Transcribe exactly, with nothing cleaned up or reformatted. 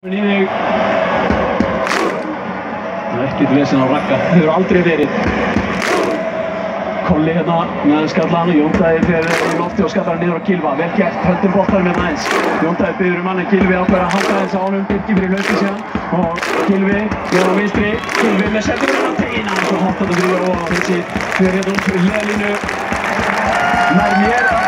Það er ekkert vesen á Ragga, það hefur aldrei verið. Kolli hérna með skallan, Jón Daði fer í lofti og skallar hann niður á Gylfa. Vel gert, heldur boltanum hérna aðeins. Jón Daði biður um hann en Gylfi ákveður að halda aðeins á honum, Birgir fyrir hlaupi síðan. Og Gylfi, ég á vinstri, Gylfi með settur hérna teina. Svo hoppar þetta fyrir og þessi fyrir hérna út fyrir hliðalínu. Nær mér.